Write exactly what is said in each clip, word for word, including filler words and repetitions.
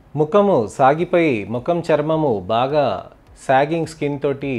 ముఖము సాగిపోయి ముఖం చర్మము బాగా సాగింగ్ స్కిన్ తోటి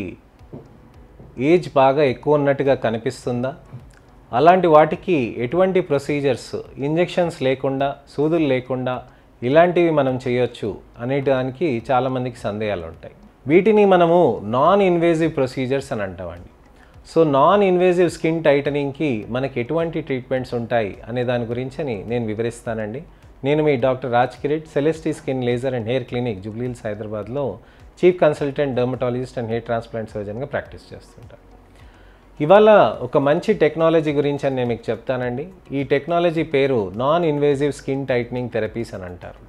ఏజ్ బాగా ఎక్కువ ఉన్నట్టుగా కనిపిస్తుందా? అలాంటి వాటికి ఎటువంటి ప్రొసీజర్స్ ఇంజెక్షన్స్ లేకుండా సూదులు లేకుండా ఇలాంటివి మనం చేయొచ్చు అనేదానికి చాలామందికి సందేహాలు ఉంటాయి. వీటిని మనము నాన్ ఇన్వేజివ్ ప్రొసీజర్స్ అని అంటామండి. సో నాన్ ఇన్వేజివ్ స్కిన్ టైటనింగ్కి మనకి ఎటువంటి ట్రీట్మెంట్స్ ఉంటాయి అనే దాని గురించి నేను వివరిస్తానండి. నేను మీ doctor Raj Kireet, Celesti skin laser and hair clinic Jubilee Hills హైదరాబాద్లో chief consultant dermatologist and hair transplant సర్జన్గా ప్రాక్టీస్ చేస్తుంటాను. ఇవాళ ఒక మంచి టెక్నాలజీ గురించి అని నేను మీకు చెప్తానండి. ఈ టెక్నాలజీ పేరు non invasive skin tightening therapies అని అంటారు.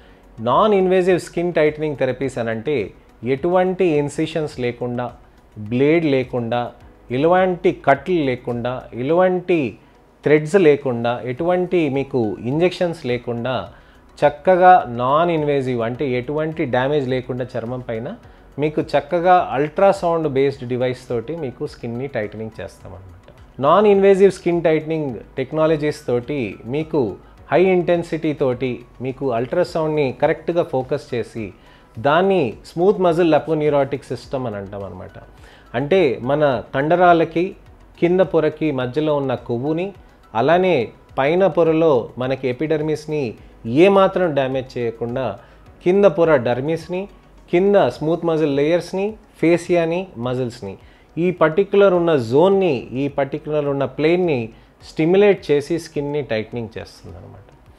Non invasive skin tightening therapies అని అంటే ఎటువంటి ఇన్సిషన్స్ లేకుండా, బ్లేడ్ లేకుండా, ఎలాంటి కట్లు లేకుండా, ఎలాంటి థ్రెడ్స్ లేకుండా, ఎటువంటి మీకు ఇంజెక్షన్స్ లేకుండా చక్కగా నాన్ ఇన్వేజివ్ అంటే ఎటువంటి డ్యామేజ్ లేకుండా చర్మం పైన మీకు చక్కగా అల్ట్రాసౌండ్ బేస్డ్ డివైస్ తోటి మీకు స్కిన్ని టైటనింగ్ చేస్తామన్నమాట. Non invasive skin tightening technologies తోటి మీకు హై ఇంటెన్సిటీ తోటి మీకు అల్ట్రాసౌండ్ని కరెక్ట్గా ఫోకస్ చేసి దాన్ని స్మూత్ మజిల్ లెపోన్యూరాటిక్ సిస్టమ్ అని అంటాం అనమాట. అంటే మన కండరాలకి కింద పొరకి మధ్యలో ఉన్న కొవ్వుని, అలానే పైన పొరలో మనకి ఎపిడర్మిస్ని ఏమాత్రం డ్యామేజ్ చేయకుండా కింద పొర డర్మిస్ని, కింద స్మూత్ మజిల్ లేయర్స్ని, ఫేసియాని, మజిల్స్ని ఈ పర్టిక్యులర్ ఉన్న జోన్ని, ఈ పర్టిక్యులర్ ఉన్న ప్లేన్ని స్టిమ్యులేట్ చేసి స్కిన్ని టైటనింగ్ చేస్తుంది అనమాట.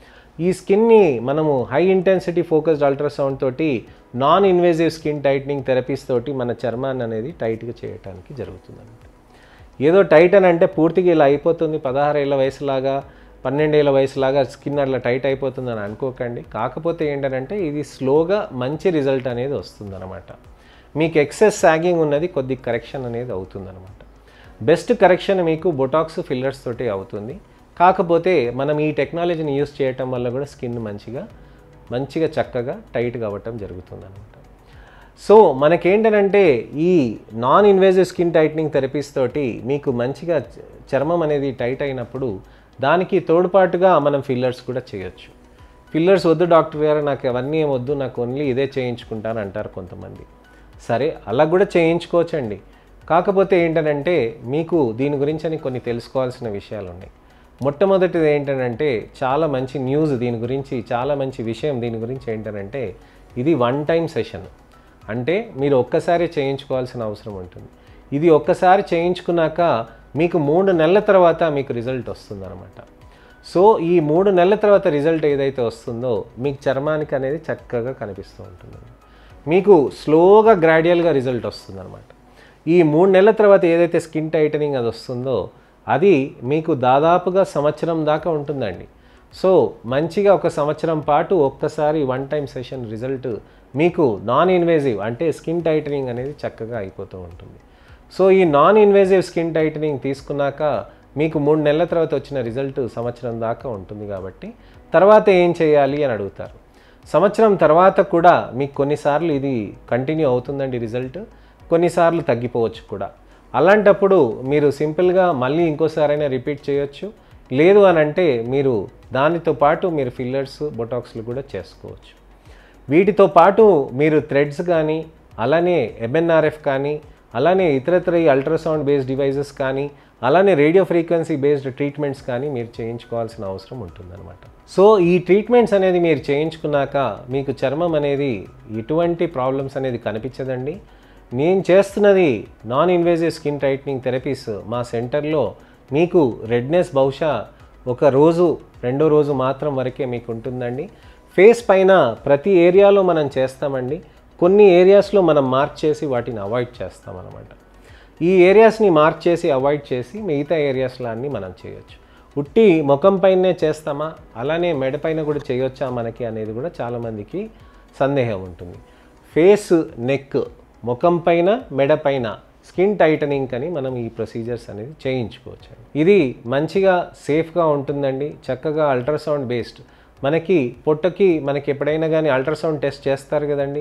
ఈ స్కిన్ని మనము హై ఇంటెన్సిటీ ఫోకస్డ్ అల్ట్రాసౌండ్ తోటి non invasive skin tightening therapies తోటి మన చర్మాన్ని అనేది టైట్గా చేయడానికి జరుగుతుంది అనమాట. ఏదో టైట్ అని అంటే పూర్తిగా ఇలా అయిపోతుంది, పదహారేళ్ల వయసులాగా పన్నెండేళ్ల వయసులాగా స్కిన్ అట్లా టైట్ అయిపోతుంది అని అనుకోకండి. కాకపోతే ఏంటంటే ఇది స్లోగా మంచి రిజల్ట్ అనేది వస్తుందన్నమాట. మీకు ఎక్సెస్ సాగింగ్ ఉన్నది కొద్ది కరెక్షన్ అనేది అవుతుందన్నమాట. బెస్ట్ కరెక్షన్ మీకు బొటాక్స్ ఫిల్లర్స్ తోటి అవుతుంది. కాకపోతే మనం ఈ టెక్నాలజీని యూస్ చేయటం వల్ల కూడా స్కిన్ మంచిగా మంచిగా చక్కగా టైట్గా అవ్వటం జరుగుతుందన్నమాట. సో మనకేంటంటే ఈ non invasive skin tightening therapies తోటి మీకు మంచిగా చర్మం అనేది టైట్ అయినప్పుడు దానికి తోడ్పాటుగా మనం ఫిల్లర్స్ కూడా చేయొచ్చు. ఫిల్లర్స్ వద్దు డాక్టర్ గారు, నాకు అవన్నీ ఏం వద్దు, నాకు ఓన్లీ ఇదే చేయించుకుంటాను అంటారు కొంతమంది. సరే, అలా కూడా చేయించుకోవచ్చండి. కాకపోతే ఏంటంటే మీకు దీని గురించి అని కొన్ని తెలుసుకోవాల్సిన విషయాలు ఉన్నాయి. మొట్టమొదటిది ఏంటంటే చాలా మంచి న్యూస్ దీని గురించి, చాలా మంచి విషయం దీని గురించి ఏంటంటే ఇది వన్ టైం సెషన్. అంటే మీరు ఒక్కసారి చేయించుకోవాల్సిన అవసరం ఉంటుంది. ఇది ఒక్కసారి చేయించుకున్నాక మీకు మూడు నెలల తర్వాత మీకు రిజల్ట్ వస్తుందన్నమాట. సో ఈ మూడు నెలల తర్వాత రిజల్ట్ ఏదైతే వస్తుందో మీకు చర్మానికి అనేది చక్కగా కనిపిస్తూ ఉంటుంది. మీకు స్లోగా గ్రాడ్యువల్గా రిజల్ట్ వస్తుందన్నమాట. ఈ మూడు నెలల తర్వాత ఏదైతే స్కిన్ టైటనింగ్ అది వస్తుందో అది మీకు దాదాపుగా సంవత్సరం దాకా ఉంటుందండి. సో మంచిగా ఒక సంవత్సరం పాటు ఒక్కసారి వన్ టైం సెషన్ రిజల్ట్ మీకు నాన్ ఇన్వేజివ్ అంటే స్కిన్ టైటనింగ్ అనేది చక్కగా అయిపోతూ ఉంటుంది. సో ఈ నాన్ ఇన్వేజివ్ స్కిన్ టైటనింగ్ తీసుకున్నాక మీకు మూడు నెలల తర్వాత వచ్చిన రిజల్ట్ సంవత్సరం దాకా ఉంటుంది. కాబట్టి తర్వాత ఏం చేయాలి అని అడుగుతారు. సంవత్సరం తర్వాత కూడా మీకు కొన్నిసార్లు ఇది కంటిన్యూ అవుతుందండి రిజల్ట్, కొన్నిసార్లు తగ్గిపోవచ్చు కూడా. అలాంటప్పుడు మీరు సింపుల్గా మళ్ళీ ఇంకోసారైనా రిపీట్ చేయొచ్చు. లేదు అని అంటే మీరు దానితో పాటు మీరు ఫిల్లర్స్, బొటాక్స్లు కూడా చేసుకోవచ్చు. వీటితో పాటు మీరు థ్రెడ్స్ కానీ, అలానే ఎంఎన్ఆర్ఎఫ్ కానీ, అలానే ఇతరత్ర అల్ట్రాసౌండ్ బేస్డ్ డివైజెస్ కానీ, అలానే రేడియో ఫ్రీక్వెన్సీ బేస్డ్ ట్రీట్మెంట్స్ కానీ మీరు చేయించుకోవాల్సిన అవసరం ఉంటుందన్నమాట. సో ఈ ట్రీట్మెంట్స్ అనేది మీరు చేయించుకున్నాక మీకు చర్మం అనేది ఎటువంటి ప్రాబ్లమ్స్ అనేది కనిపించదండి. నేను చేస్తున్నది non invasive skin tightening therapies మా సెంటర్లో మీకు రెడ్నెస్ బహుశా ఒక రోజు రెండో రోజు మాత్రం వరకే మీకు ఉంటుందండి. ఫేస్ పైన ప్రతి ఏరియాలో మనం చేస్తామండి. కొన్ని ఏరియాస్లో మనం మార్క్ చేసి వాటిని అవాయిడ్ చేస్తామన్నమాట. ఈ ఏరియాస్ని మార్క్ చేసి అవాయిడ్ చేసి మిగతా ఏరియాస్లో అన్నీ మనం చేయొచ్చు. ఉట్టి ముఖం పైనే చేస్తామా, అలానే మెడ పైన కూడా చేయొచ్చా మనకి అనేది కూడా చాలామందికి సందేహం ఉంటుంది. ఫేస్, నెక్, ముఖం పైన, మెడ పైన స్కిన్ టైటనింగ్ అని మనం ఈ ప్రొసీజర్స్ అనేది చేయించుకోవచ్చు. ఇది మంచిగా సేఫ్గా ఉంటుందండి. చక్కగా అల్ట్రాసౌండ్ బేస్డ్ మనకి పొట్టకి మనకి ఎప్పుడైనా కానీ అల్ట్రాసౌండ్ టెస్ట్ చేస్తారు కదండి.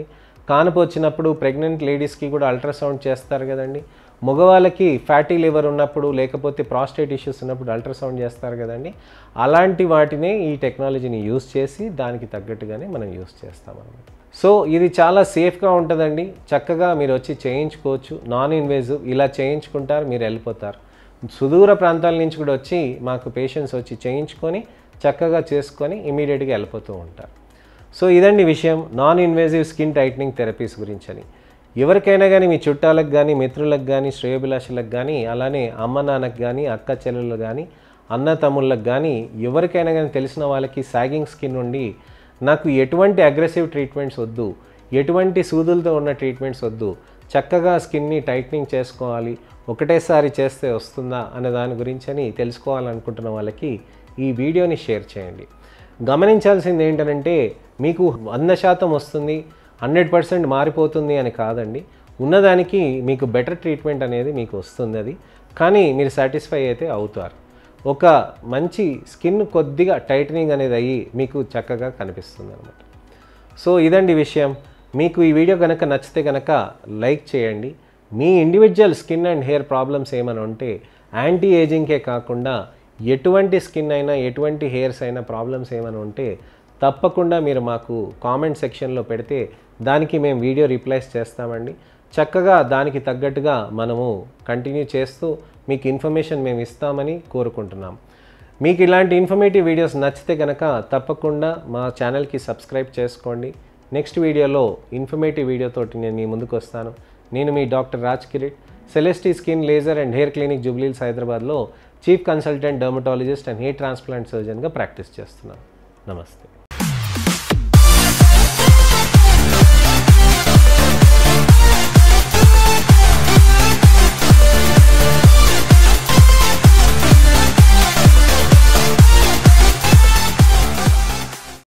కానుపు వచ్చినప్పుడు ప్రెగ్నెంట్ లేడీస్కి కూడా అల్ట్రాసౌండ్ చేస్తారు కదండి. మగవాళ్ళకి ఫ్యాటీ లివర్ ఉన్నప్పుడు లేకపోతే ప్రాస్టేట్ ఇష్యూస్ ఉన్నప్పుడు అల్ట్రాసౌండ్ చేస్తారు కదండి. అలాంటి వాటినే ఈ టెక్నాలజీని యూస్ చేసి దానికి తగ్గట్టుగానే మనం యూస్ చేస్తామన్నమాట. సో ఇది చాలా సేఫ్గా ఉంటుందండి. చక్కగా మీరు వచ్చి చేయించుకోవచ్చు. నాన్ ఇన్వేజివ్ ఇలా చేయించుకుంటారు, మీరు వెళ్ళిపోతారు. సుదూర ప్రాంతాల నుంచి కూడా వచ్చి మాకు పేషెంట్స్ వచ్చి చేయించుకొని చక్కగా చేసుకొని ఇమీడియట్గా వెళ్ళిపోతూ ఉంటారు. సో ఇదండి విషయం non invasive skin tightening therapies గురించి అని. ఎవరికైనా కానీ మీ చుట్టాలకు కానీ మిత్రులకు కానీ శ్రేయోభిలాషులకు కానీ అలానే అమ్మ నాన్నకు కానీ అక్క చెల్లెళ్ళకు కానీ అన్న తమ్ముళ్ళకు కానీ ఎవరికైనా కానీ తెలిసిన వాళ్ళకి సాగింగ్ స్కిన్ ఉండి నాకు ఎటువంటి అగ్రెసివ్ ట్రీట్మెంట్స్ వద్దు, ఎటువంటి సూదులతో ఉన్న ట్రీట్మెంట్స్ వద్దు, చక్కగా స్కిన్ని టైట్నింగ్ చేసుకోవాలి, ఒకటేసారి చేస్తే వస్తుందా అనే దాని గురించి అని తెలుసుకోవాలనుకుంటున్న వాళ్ళకి ఈ వీడియోని షేర్ చేయండి. గమనించాల్సింది ఏంటంటే మీకు వంద శాతం వస్తుంది, హండ్రెడ్ పర్సెంట్ మారిపోతుంది అని కాదండి. ఉన్నదానికి మీకు బెటర్ ట్రీట్మెంట్ అనేది మీకు వస్తుంది. అది కానీ మీరు సాటిస్ఫై అయితే అవుతారు. ఒక మంచి స్కిన్ కొద్దిగా టైటనింగ్ అనేది అయ్యి మీకు చక్కగా కనిపిస్తుంది అన్నమాట. సో ఇదండి విషయం. మీకు ఈ వీడియో కనుక నచ్చితే కనుక లైక్ చేయండి. మీ individual skin and hair problems ఏమైనా ఉంటే యాంటీ ఏజింగ్కే కాకుండా ఎటువంటి స్కిన్ అయినా ఎటువంటి హెయిర్స్ అయినా ప్రాబ్లమ్స్ ఏమైనా ఉంటే తప్పకుండా మీరు మాకు కామెంట్ సెక్షన్లో పెడితే దానికి మేము వీడియో రిప్లైస్ చేస్తామండి. చక్కగా దానికి తగ్గట్టుగా మనము కంటిన్యూ చేస్తూ మీకు ఇన్ఫర్మేషన్ మేము ఇస్తామని కోరుకుంటున్నాం. మీకు ఇలాంటి ఇన్ఫర్మేటివ్ వీడియోస్ నచ్చితే కనుక తప్పకుండా మా ఛానల్కి సబ్స్క్రైబ్ చేసుకోండి. నెక్స్ట్ వీడియోలో ఇన్ఫర్మేటివ్ వీడియోతోటి నేను మీ ముందుకు వస్తాను. నేను మీ doctor Raj Kireet, Celesti skin laser and hair clinic Jubilee Hills హైదరాబాద్లో chief consultant dermatologist and hair transplant సర్జన్గా ప్రాక్టీస్ చేస్తున్నాను. నమస్తే.